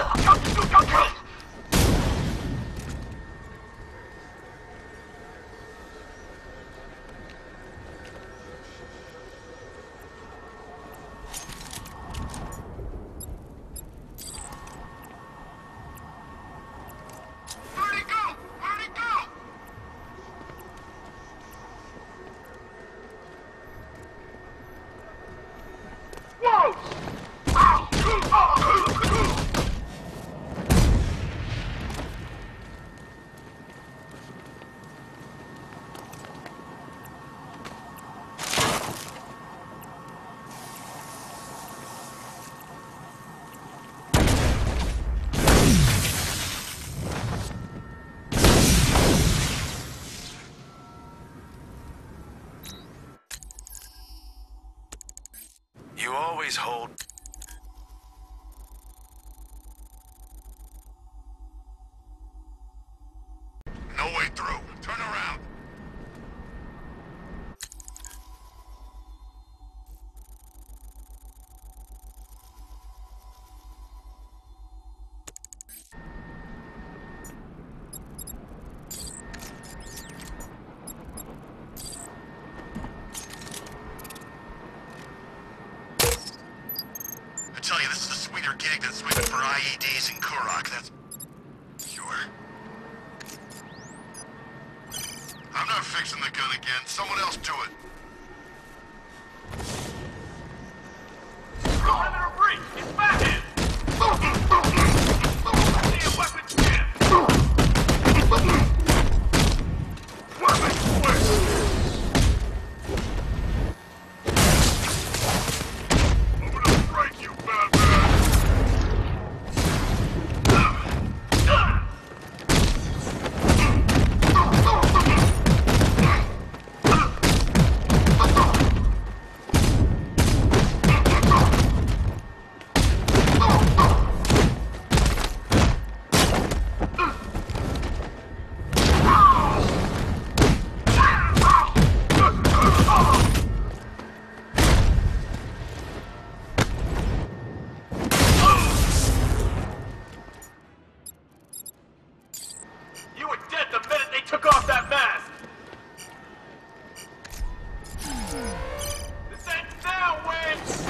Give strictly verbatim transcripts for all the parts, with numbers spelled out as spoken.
You always hold... No way through. Turn around. I tell you, this is a sweeter gig than swinging for I E Ds in Kurok, that's... sure. I'm not fixing the gun again. Someone else do it. Perimeter breach! It's back in! I see a weapon jam! Weapon switch! You were dead the minute they took off that mask! This ends now, Wayne!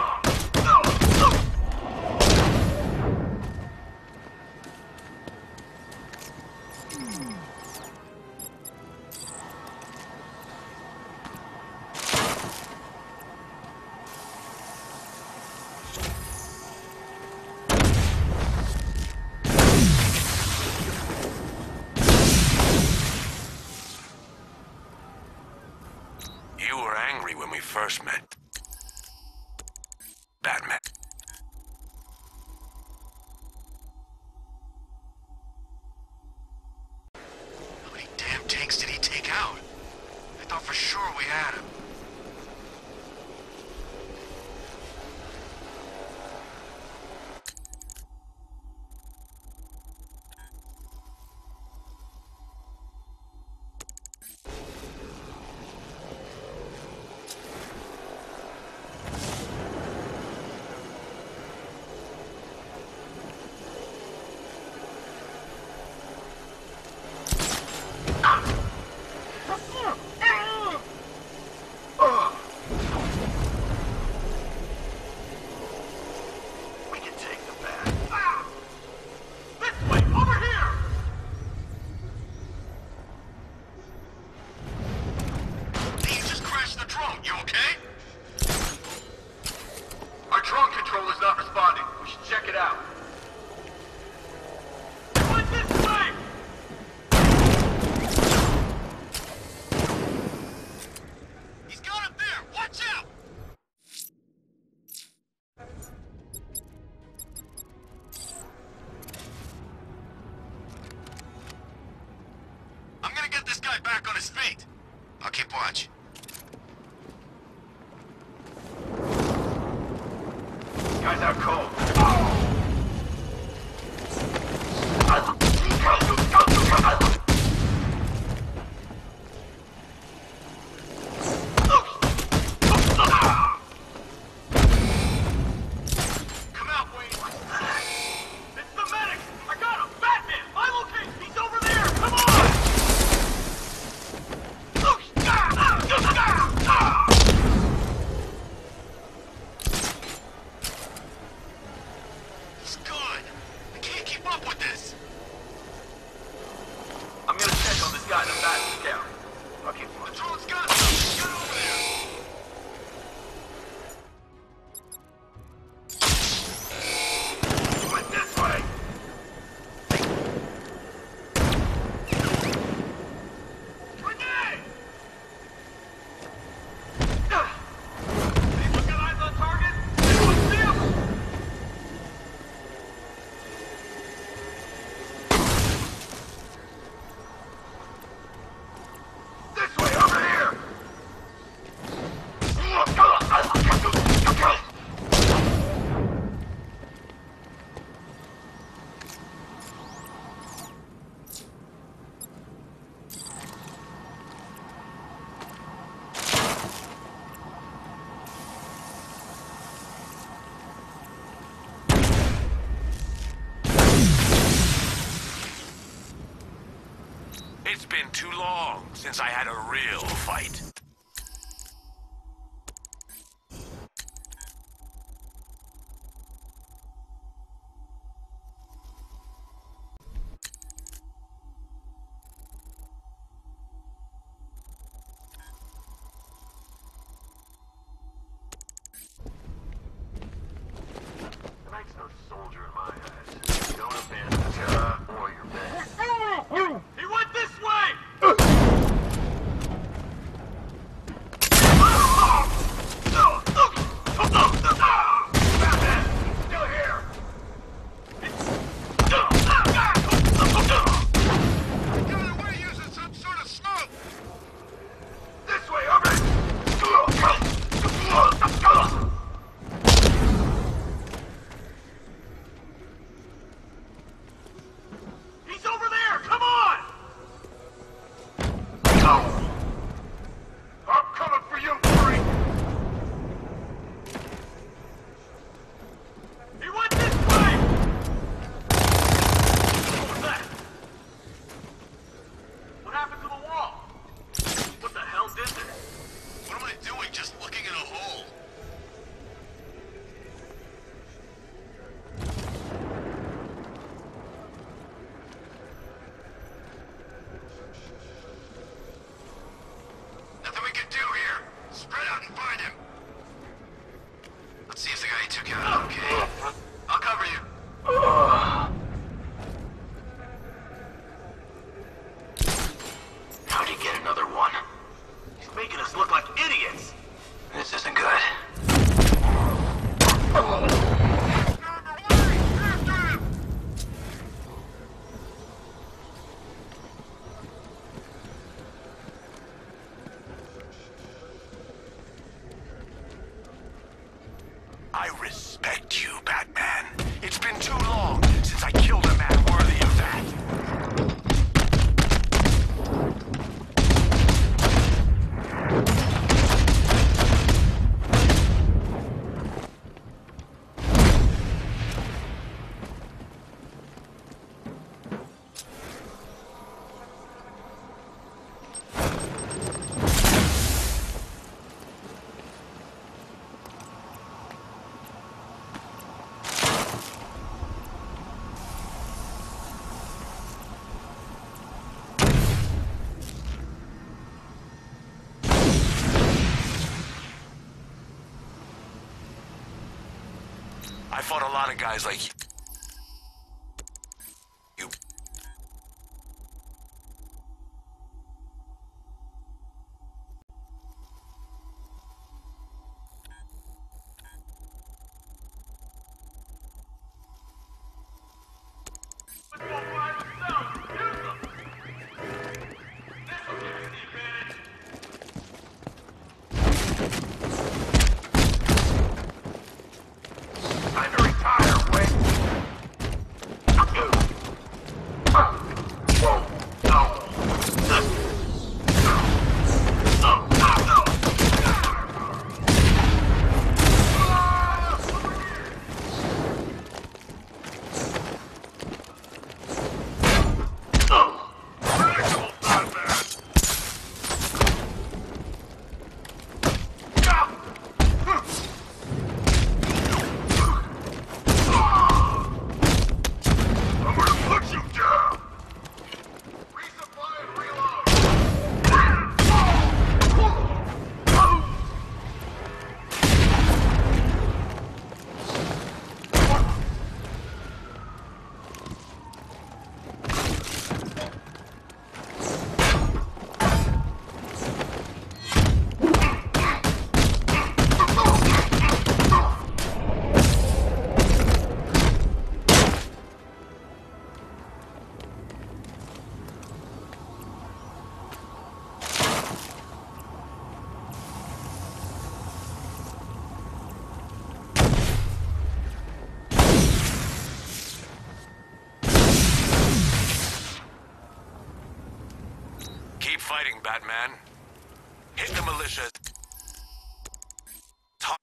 You were angry when we first met. Batman. How many damn tanks did he take out? I thought for sure we had him. Back on his feet. I'll keep watch. Guys out cold. Come out, Wayne. It's too long since I had a real fight. Knight's no soldier in my eyes. You don't abandon the job or your men. He went this way! Batman, still here! Got away using some sort of smoke! This way, over! He's over there! Come on! I'm coming for you, freak! He went this way! What was that? What happened to the wall? What the hell did this? What am I doing just looking in a hole? Nothing we can do here. Spread out and find him. Let's see if the guy he took out is okay. I'll cover you. How'd he get another one? He's making us look like idiots! This isn't good. I respect you, Batman. It's been too long since I killed a man worthy of that. I fought a lot of guys like you. Let's go find ourselves! Use them! This'll give us the advantage! Time to retire, Wayne! Keep fighting, Batman. Hit the militia. Talk.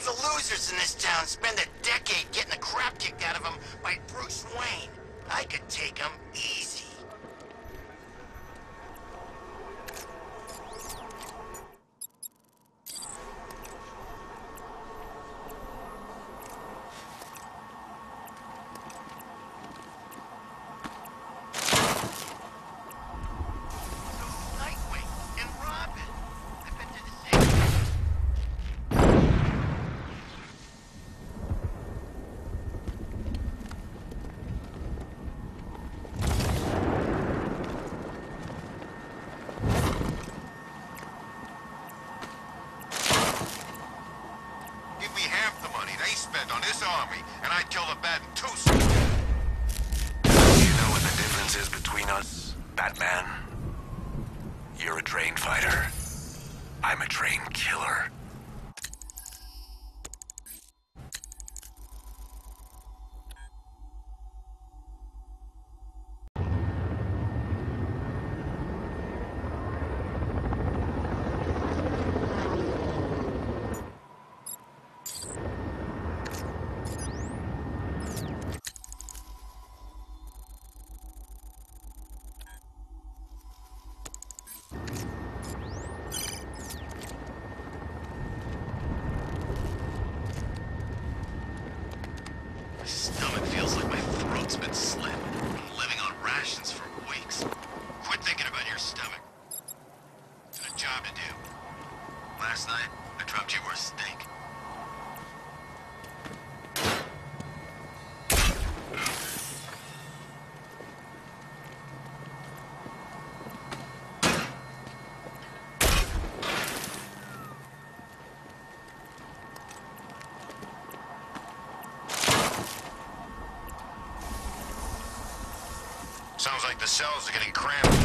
the losers in this town spend a decade getting the crap kicked out of them by Bruce Wayne. I could take them easy. On this army, and I'd kill the Bat in two seconds. You know what the difference is between us, Batman? You're a trained fighter. I'm a trained killer. Stomach feels like my throat's been slit. I'm living on rations for weeks. Quit thinking about your stomach. Got a job to do. Last night, I dropped you a steak. Sounds like the cells are getting cramped.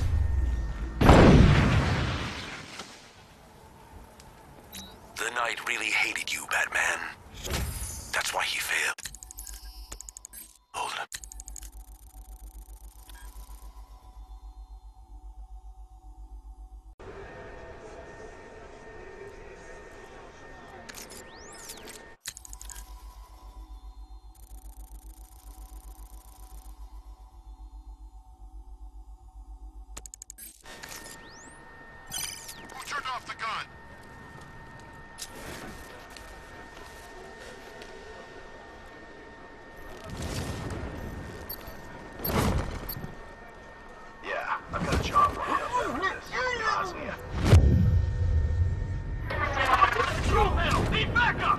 The Knight really hated you, Batman. That's why he failed. Hold up. Who turned off the gun? Yeah, I've got a job lined up after this. Bosnia. Control panel, need backup!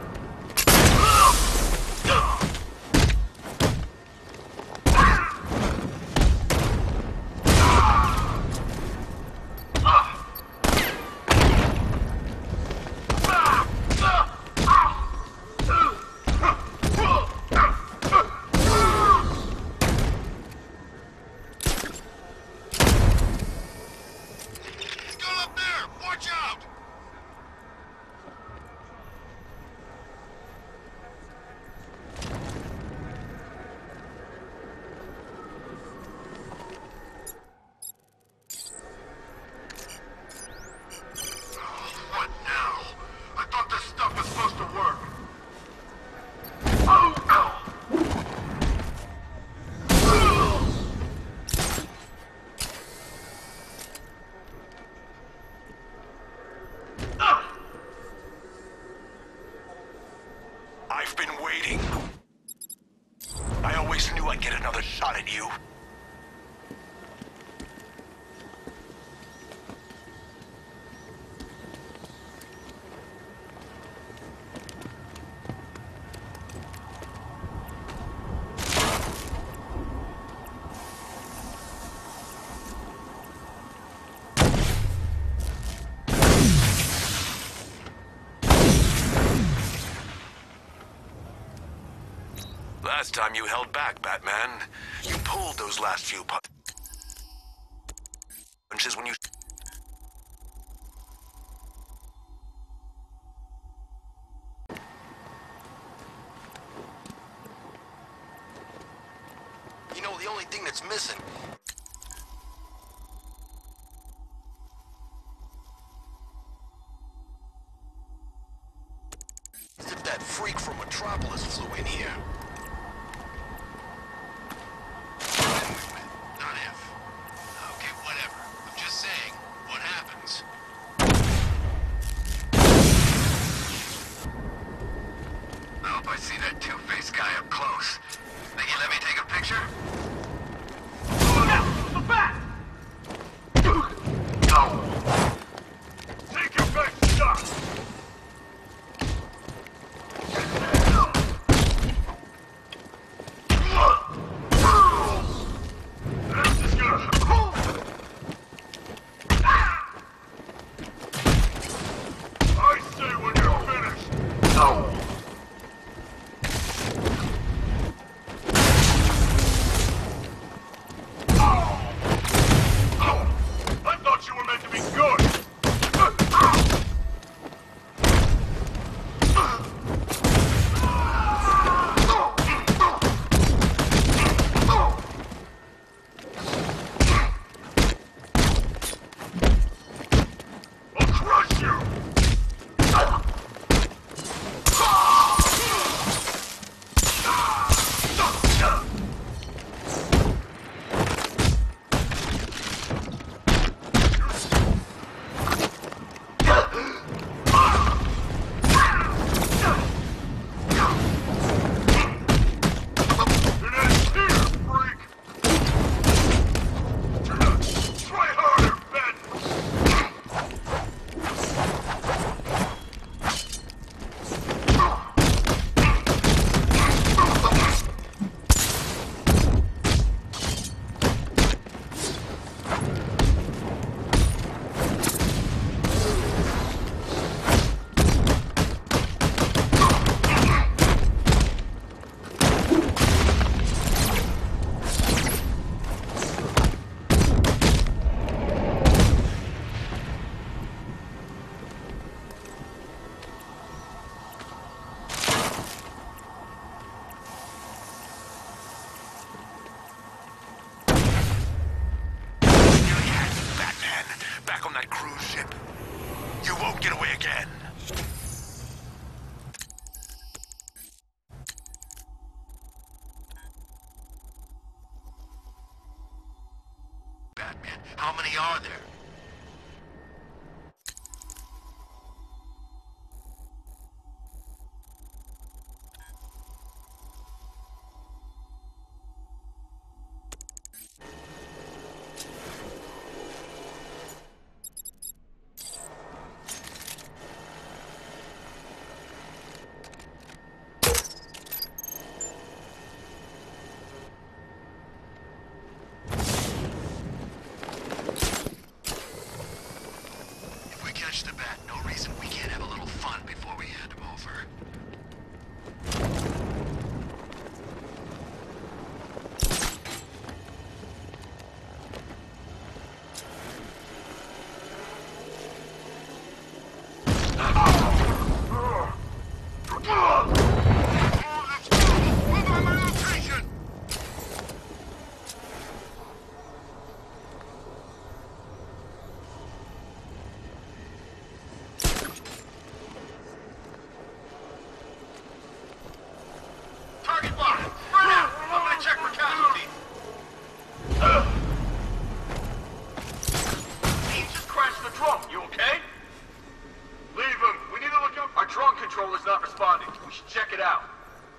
Gun up there! Watch out! What now? I thought this stuff was supposed to work. I've been waiting. I always knew I'd get another shot at you. Last time you held back, Batman. You pulled those last few pu- punches when you... You know, the only thing that's missing is the that cruise ship. You won't get away again. Batman, how many are there? Catch the Bat. No reason we can't have a little fun before we hand him over. Controller's not responding. We should check it out.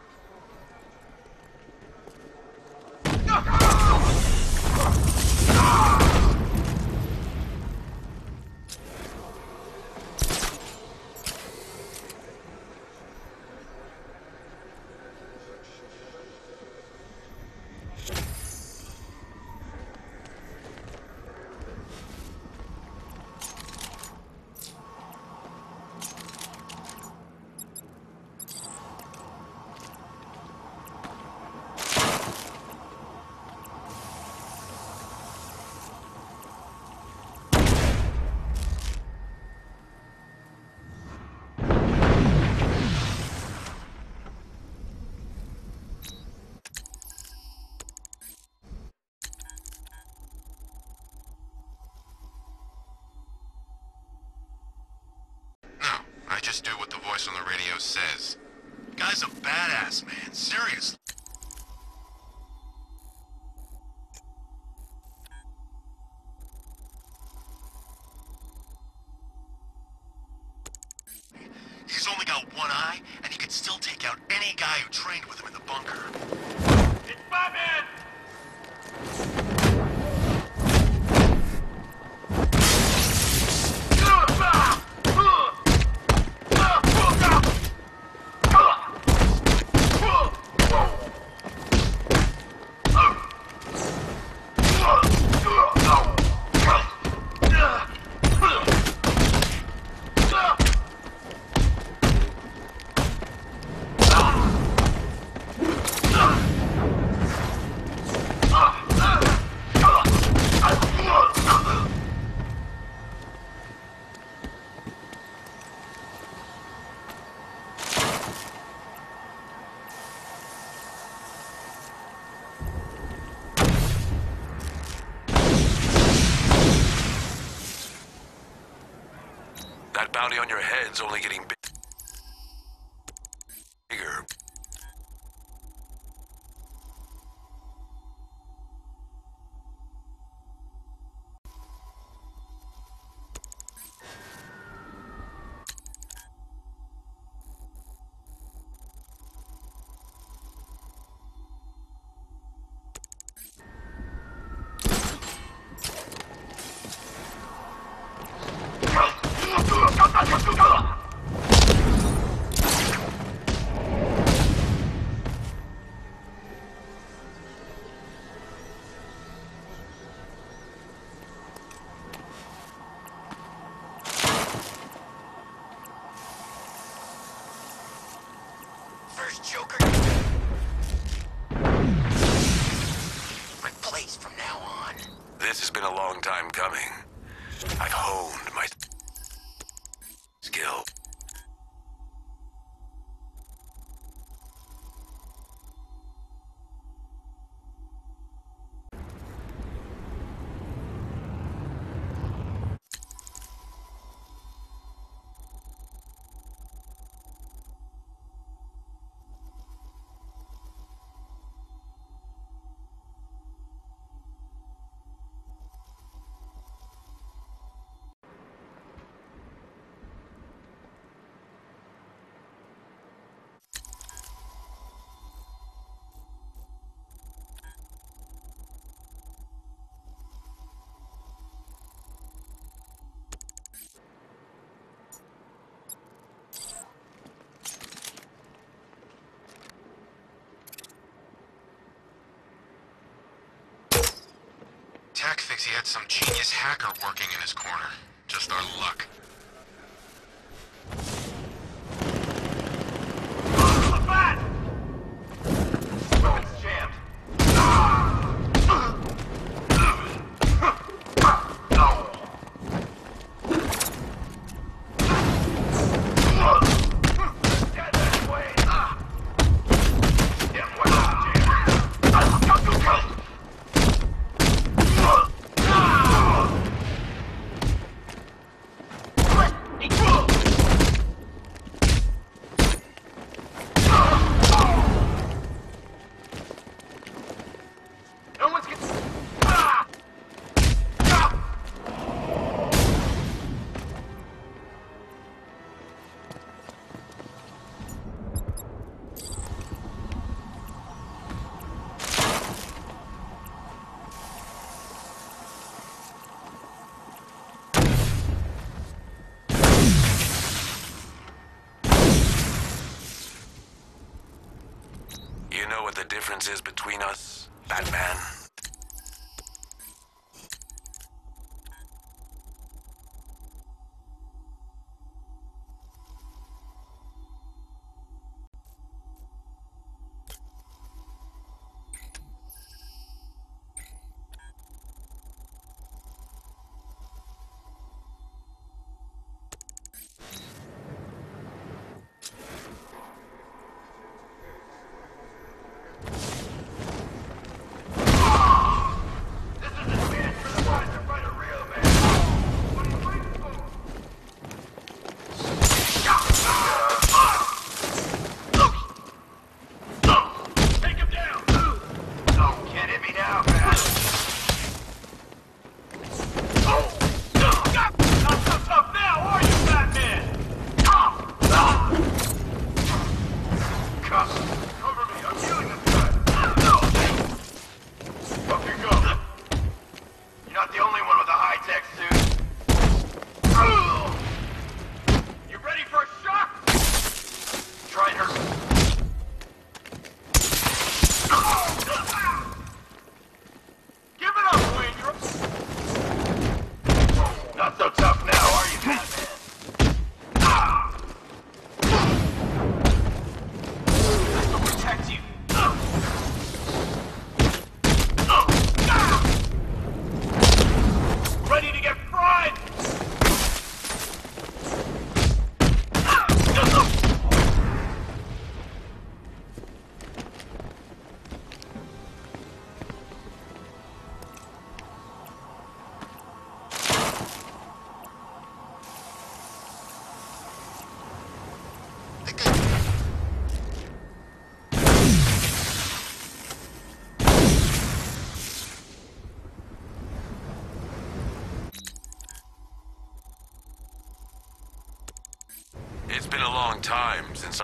I just do what the voice on the radio says. Guy's a badass, man. Seriously. He's only got one eye, and he can still take out any guy who trained with him in the bunker. It's Batman! That bounty on your head's only getting bigger. First Joker. My place from now on. This has been a long time coming. I've honed my skill. Tech thinks he had some genius hacker working in his corner. Just our luck. The bat! Weapons jammed. Get that way! Get weapons jammed. Go, go, go! No one's getting... Ah! Ah! You know what the difference is between us, Batman? This is a chance for the boys to fight a real man. What are you waiting for? Take him down! Oh, can't hit me now, man. Not so tough now, are you, Batman? Cuff, cover me, I'm healing this guy. Up you go. You're not the only one with a high-tech suit. You ready for a shock? Try and hurt me. Give it up, Wayne. You're... Not so tough now, are you, Batman? This will protect you. Ready to get fried! It's been a long time since I,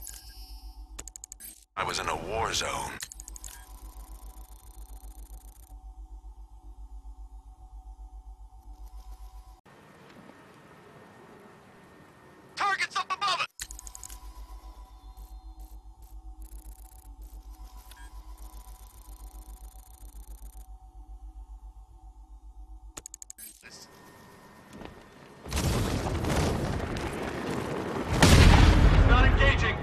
I was in a war zone. Target's up above us! Not engaging.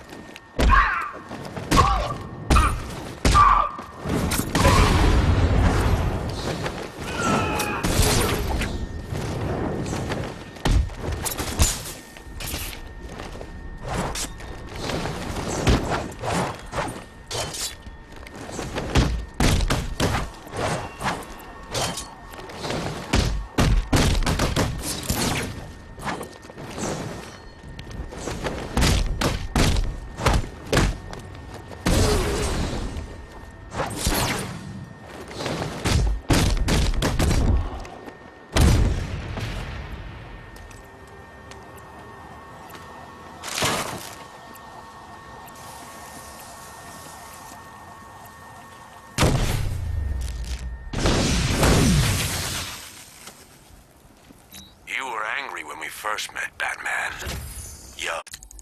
first met Batman. Yup.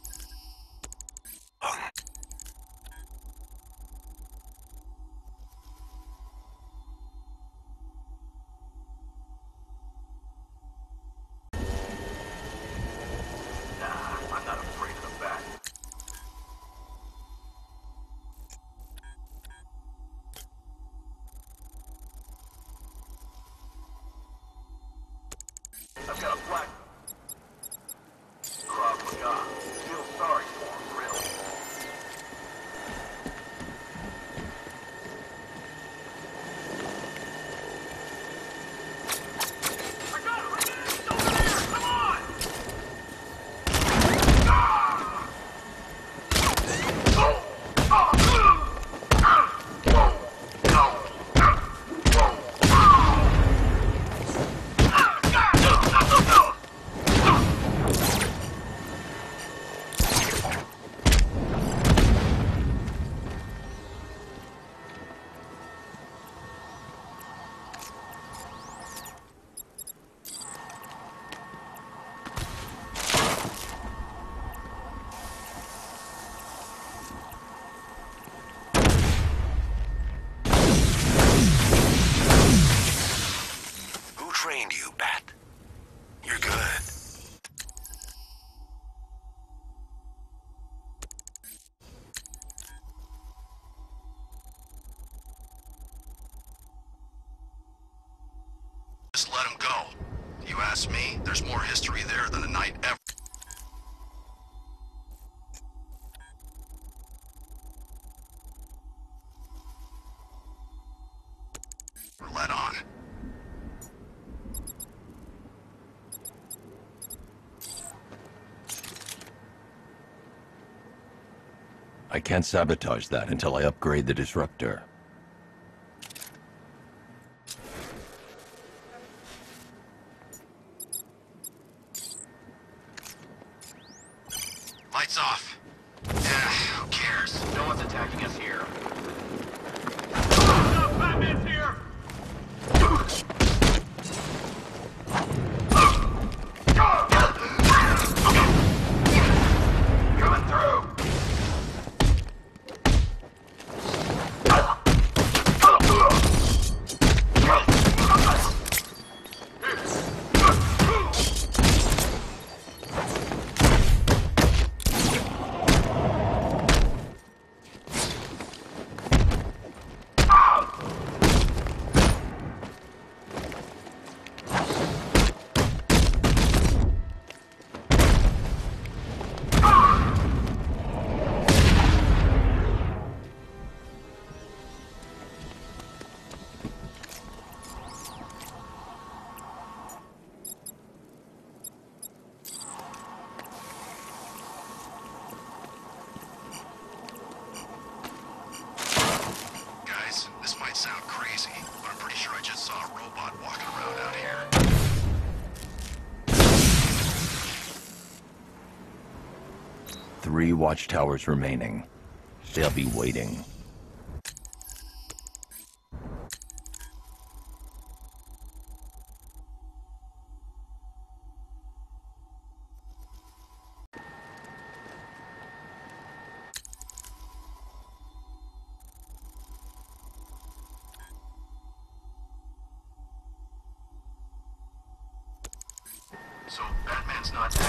Um. got a black... Krav Maga. Feel sorry for him, really. I got him! I got him! He's over there! Come on! Ah! Oh! Who trained you, Bat? You're good. Just let him go. You ask me, there's more history there than a night ever. Let on. I can't sabotage that until I upgrade the disruptor. Lights off. Yeah, who cares? No one's attacking us here. Stop! Batman's here! Coming through! Guys, this might sound crazy, but I'm pretty sure I just saw a robot walking around out here. Three watchtowers remaining. They'll be waiting. So Batman's not dead.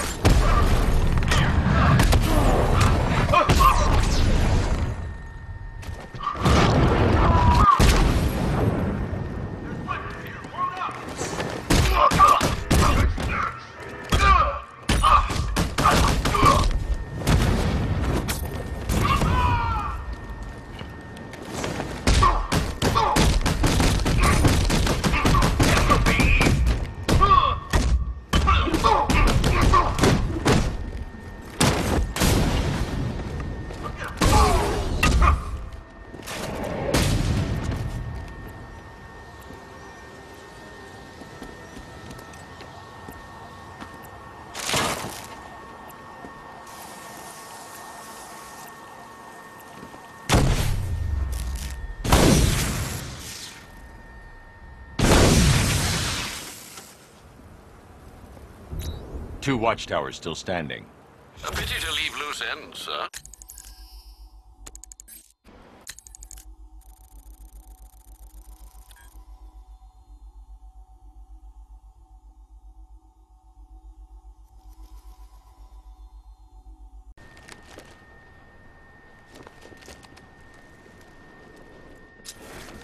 Two watchtowers still standing. A pity to leave loose ends, sir.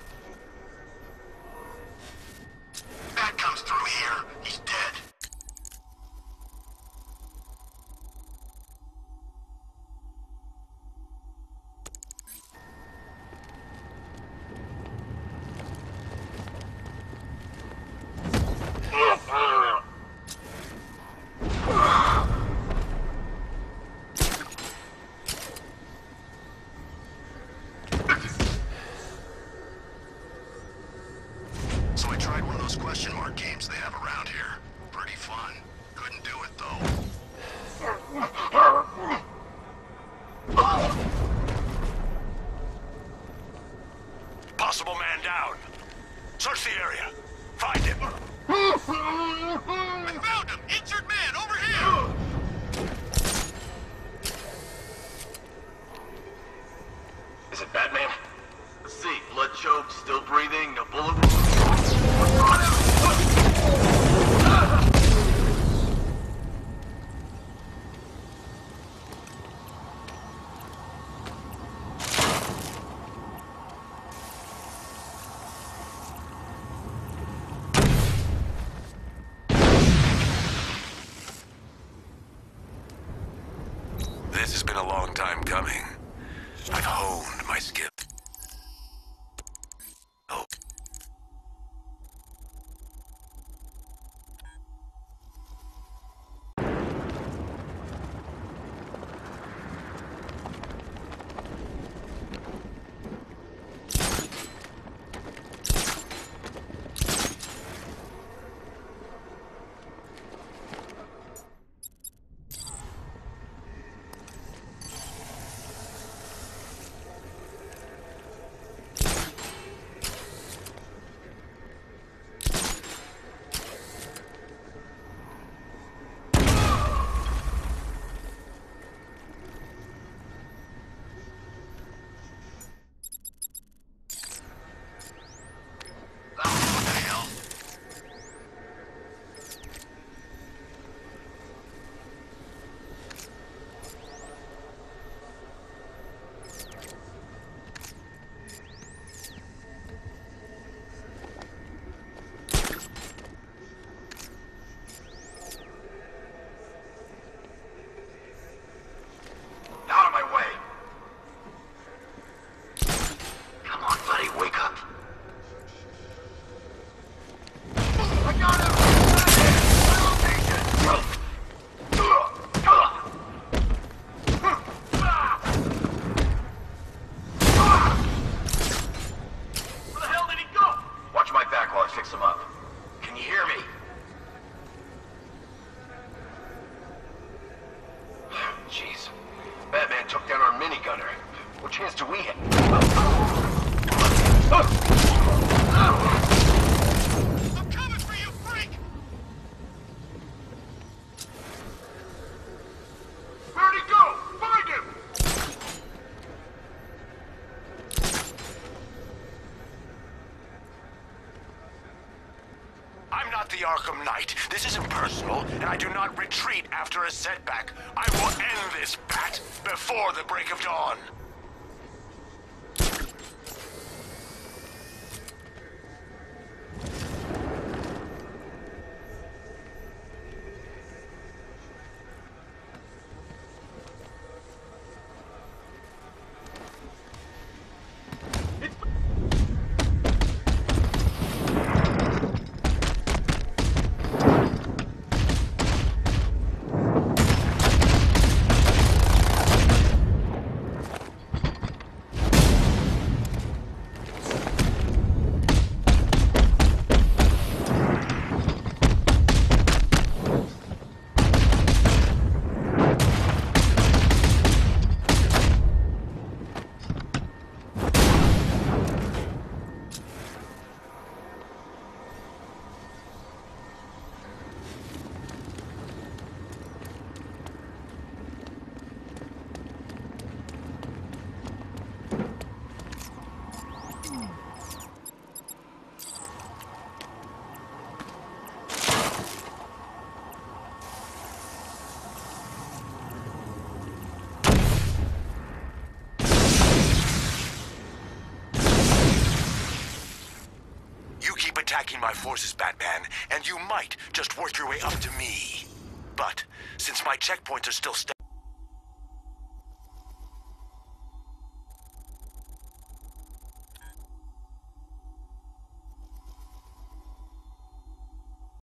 Bat comes through here, he's dead. tried one of those question mark games they have around here. Pretty fun. Couldn't do it, though. Possible man down. Search the area. Find him. I found him! Injured man, over here! Is it Batman? Let's see. Blood choked, still breathing, no bullet wounds. What's on him? This has been a long time coming. I've honed my skill. Oh. The Arkham Knight. This isn't personal, and I do not retreat after a setback. I will end this, Bat, before the break of dawn. Attacking my forces, Batman, and you might just work your way up to me. But since my checkpoints are still stacked,